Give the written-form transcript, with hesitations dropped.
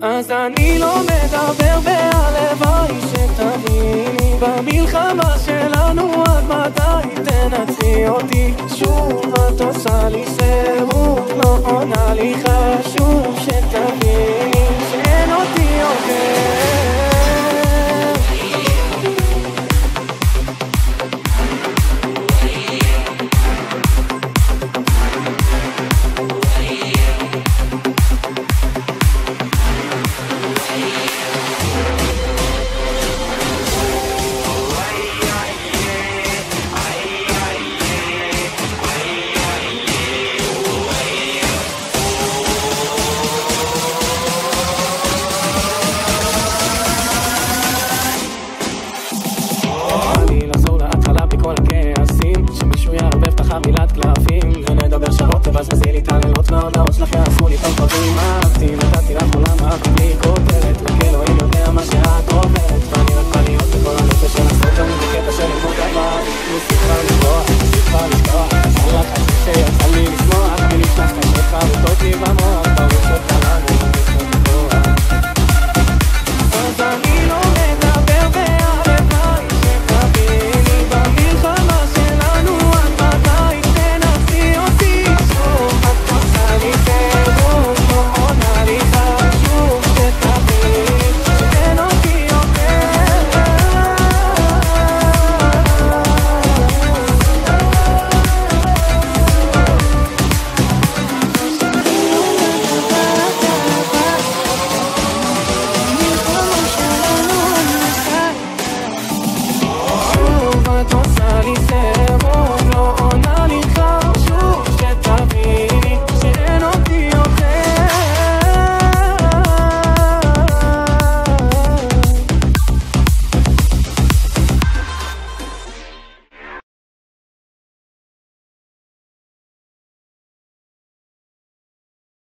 אז אני לא מדבר והלוואי שתביני, במלחמה שלנו עד מתי תנצחי אותי? שוב את עושה לי סירוב, לא עונה לי, חשוב שתביני שאין אותי יותר. מילת קלפים ונדבר שעות ובזבזי לי את הלילות וההודעות שלך יעשו לי טוב טובים.